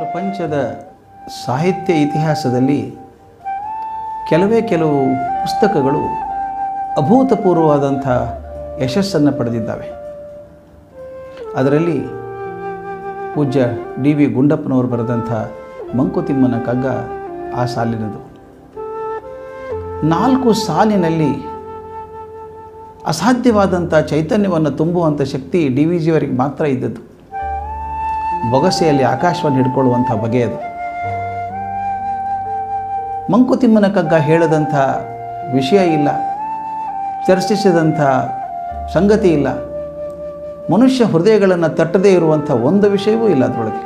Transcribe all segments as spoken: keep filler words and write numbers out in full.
ಪ್ರಪಂಚದ ಸಾಹಿತ್ಯ ಇತಿಹಾಸದಲ್ಲಿ ಕೆಲವೇ ಕೆಲವು ಪುಸ್ತಕಗಳು ಅಭೂತಪೂರ್ವವಾದಂಥ ಯಶಸ್ಸನ್ನು ಪಡೆದಿದ್ದಾವೆ. ಅದರಲ್ಲಿ ಪೂಜ್ಯ ಡಿ ವಿ ಗುಂಡಪ್ಪನವರು ಬರೆದಂಥ ಮಂಕುತಿಮ್ಮನ ಕಗ್ಗ ಆ ಸಾಲಿನದು. ನಾಲ್ಕು ಸಾಲಿನಲ್ಲಿ ಅಸಾಧ್ಯವಾದಂಥ ಚೈತನ್ಯವನ್ನು ತುಂಬುವಂಥ ಶಕ್ತಿ ಡಿ ವಿ ಜಿಯವರಿಗೆ ಮಾತ್ರ ಇದ್ದದ್ದು. ಬೊಗಸೆಯಲ್ಲಿ ಆಕಾಶವನ್ನು ಹಿಡ್ಕೊಳ್ಳುವಂಥ ಬಗೆಯದು. ಮಂಕುತಿಮ್ಮನ ಕಗ್ಗ ಹೇಳದಂಥ ವಿಷಯ ಇಲ್ಲ, ಚರ್ಚಿಸಿದಂಥ ಸಂಗತಿ ಇಲ್ಲ, ಮನುಷ್ಯ ಹೃದಯಗಳನ್ನು ತಟ್ಟದೇ ಇರುವಂಥ ಒಂದು ವಿಷಯವೂ ಇಲ್ಲ ಅದರೊಳಗೆ.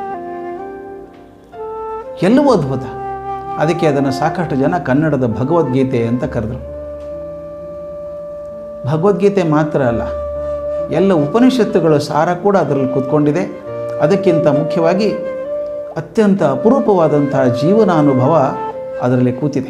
ಎಲ್ಲವೂ ಅದ್ಭುತ. ಅದಕ್ಕೆ ಅದನ್ನು ಸಾಕಷ್ಟು ಜನ ಕನ್ನಡದ ಭಗವದ್ಗೀತೆ ಅಂತ ಕರೆದರು. ಭಗವದ್ಗೀತೆ ಮಾತ್ರ ಅಲ್ಲ, ಎಲ್ಲ ಉಪನಿಷತ್ತುಗಳ ಸಾರ ಕೂಡ ಅದರಲ್ಲಿ ಕೂತ್ಕೊಂಡಿದೆ. ಅದಕ್ಕಿಂತ ಮುಖ್ಯವಾಗಿ ಅತ್ಯಂತ ಅಪರೂಪವಾದಂಥ ಜೀವನಾನುಭವ ಅದರಲ್ಲಿ ಕೂತಿದೆ.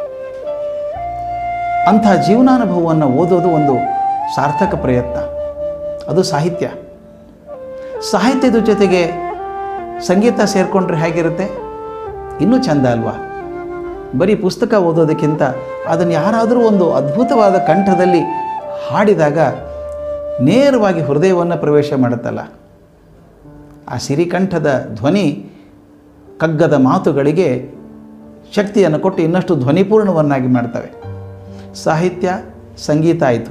ಅಂಥ ಜೀವನಾನುಭವವನ್ನು ಓದೋದು ಒಂದು ಸಾರ್ಥಕ ಪ್ರಯತ್ನ. ಅದು ಸಾಹಿತ್ಯ. ಸಾಹಿತ್ಯದ ಜೊತೆಗೆ ಸಂಗೀತ ಸೇರಿಕೊಂಡ್ರೆ ಹೇಗಿರುತ್ತೆ? ಇನ್ನೂ ಚೆಂದ ಅಲ್ವಾ? ಬರೀ ಪುಸ್ತಕ ಓದೋದಕ್ಕಿಂತ ಅದನ್ನು ಯಾರಾದರೂ ಒಂದು ಅದ್ಭುತವಾದ ಕಂಠದಲ್ಲಿ ಹಾಡಿದಾಗ ನೇರವಾಗಿ ಹೃದಯವನ್ನು ಪ್ರವೇಶ ಮಾಡುತ್ತಲ್ಲ, ಆ ಸಿರಿಕಂಠದ ಧ್ವನಿ ಕಗ್ಗದ ಮಾತುಗಳಿಗೆ ಶಕ್ತಿಯನ್ನು ಕೊಟ್ಟು ಇನ್ನಷ್ಟು ಧ್ವನಿಪೂರ್ಣವನ್ನಾಗಿ ಮಾಡ್ತವೆ. ಸಾಹಿತ್ಯ, ಸಂಗೀತ ಆಯಿತು.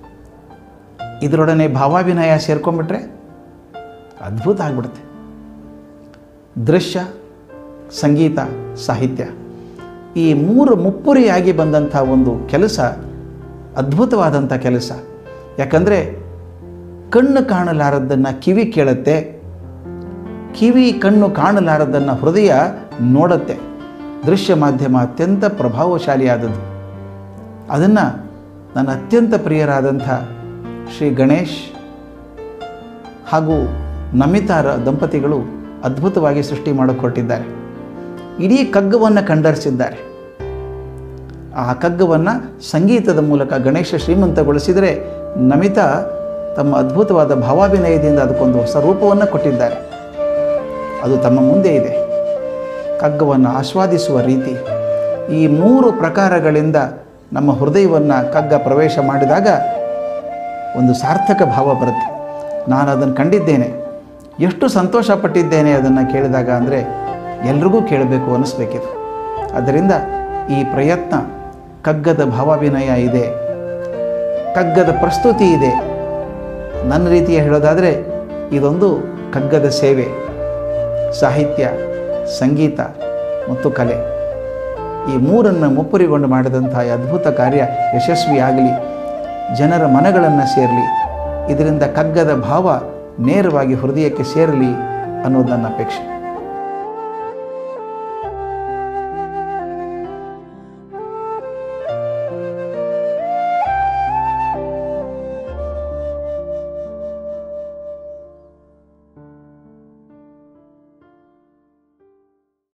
ಇದರೊಡನೆ ಭಾವಾಭಿನಯ ಸೇರ್ಕೊಂಡ್ಬಿಟ್ರೆ ಅದ್ಭುತ ಆಗಿಬಿಡುತ್ತೆ. ದೃಶ್ಯ, ಸಂಗೀತ, ಸಾಹಿತ್ಯ ಈ ಮೂರು ಮುಪ್ಪುರಿಯಾಗಿ ಬಂದಂಥ ಒಂದು ಕೆಲಸ ಅದ್ಭುತವಾದಂಥ ಕೆಲಸ. ಯಾಕಂದರೆ ಕಣ್ಣು ಕಾಣಲಾರದ್ದನ್ನು ಕಿವಿ ಕೇಳುತ್ತೆ, ಕಿವಿ ಕಣ್ಣು ಕಾಣಲಾರದನ್ನು ಹೃದಯ ನೋಡುತ್ತೆ. ದೃಶ್ಯ ಮಾಧ್ಯಮ ಅತ್ಯಂತ ಪ್ರಭಾವಶಾಲಿಯಾದದ್ದು. ಅದನ್ನು ನನ್ನ ಅತ್ಯಂತ ಪ್ರಿಯರಾದಂಥ ಶ್ರೀ ಗಣೇಶ್ ಹಾಗೂ ನಮಿತಾರ ದಂಪತಿಗಳು ಅದ್ಭುತವಾಗಿ ಸೃಷ್ಟಿ ಮಾಡಿಕೊಟ್ಟಿದ್ದಾರೆ. ಇಡೀ ಕಗ್ಗವನ್ನು ಕಂಡರಿಸಿದ್ದಾರೆ. ಆ ಕಗ್ಗವನ್ನು ಸಂಗೀತದ ಮೂಲಕ ಗಣೇಶ ಶ್ರೀಮಂತಗೊಳಿಸಿದರೆ, ನಮಿತಾ ತಮ್ಮ ಅದ್ಭುತವಾದ ಭಾವಾಭಿನಯದಿಂದ ಅದಕ್ಕೊಂದು ಹೊಸ ರೂಪವನ್ನು ಕೊಟ್ಟಿದ್ದಾರೆ. ಅದು ತಮ್ಮ ಮುಂದೆ ಇದೆ. ಕಗ್ಗವನ್ನು ಆಸ್ವಾದಿಸುವ ರೀತಿ, ಈ ಮೂರು ಪ್ರಕಾರಗಳಿಂದ ನಮ್ಮ ಹೃದಯವನ್ನು ಕಗ್ಗ ಪ್ರವೇಶ ಮಾಡಿದಾಗ ಒಂದು ಸಾರ್ಥಕ ಭಾವ ಬರುತ್ತೆ. ನಾನು ಅದನ್ನು ಕಂಡಿದ್ದೇನೆ, ಎಷ್ಟು ಸಂತೋಷ ಪಟ್ಟಿದ್ದೇನೆ ಅದನ್ನು ಕೇಳಿದಾಗ ಅಂದರೆ ಎಲ್ರಿಗೂ ಕೇಳಬೇಕು ಅನ್ನಿಸ್ಬೇಕಿದು. ಆದ್ದರಿಂದ ಈ ಪ್ರಯತ್ನ, ಕಗ್ಗದ ಭಾವಾಭಿನಯ ಇದೆ, ಕಗ್ಗದ ಪ್ರಸ್ತುತಿ ಇದೆ. ನನ್ನ ರೀತಿಯ ಹೇಳೋದಾದರೆ ಇದೊಂದು ಕಗ್ಗದ ಸೇವೆ. ಸಾಹಿತ್ಯ, ಸಂಗೀತ ಮತ್ತು ಕಲೆ ಈ ಮೂರನ್ನು ಮುಪ್ಪುರಿಗೊಂಡು ಮಾಡಿದಂಥ ಅದ್ಭುತ ಕಾರ್ಯ ಯಶಸ್ವಿಯಾಗಲಿ, ಜನರ ಮನಗಳನ್ನು ಸೇರಲಿ, ಇದರಿಂದ ಕಗ್ಗದ ಭಾವ ನೇರವಾಗಿ ಹೃದಯಕ್ಕೆ ಸೇರಲಿ ಅನ್ನೋದು ನನ್ನ ಅಪೇಕ್ಷೆ.